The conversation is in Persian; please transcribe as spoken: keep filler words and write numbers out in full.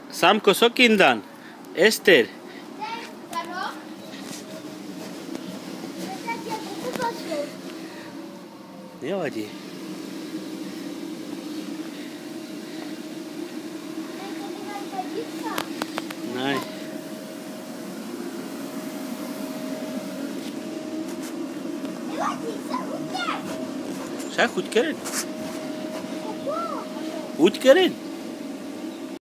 Samko, co kindan? Ester. Nevadí. Nej. Však, uď keren. Uď keren.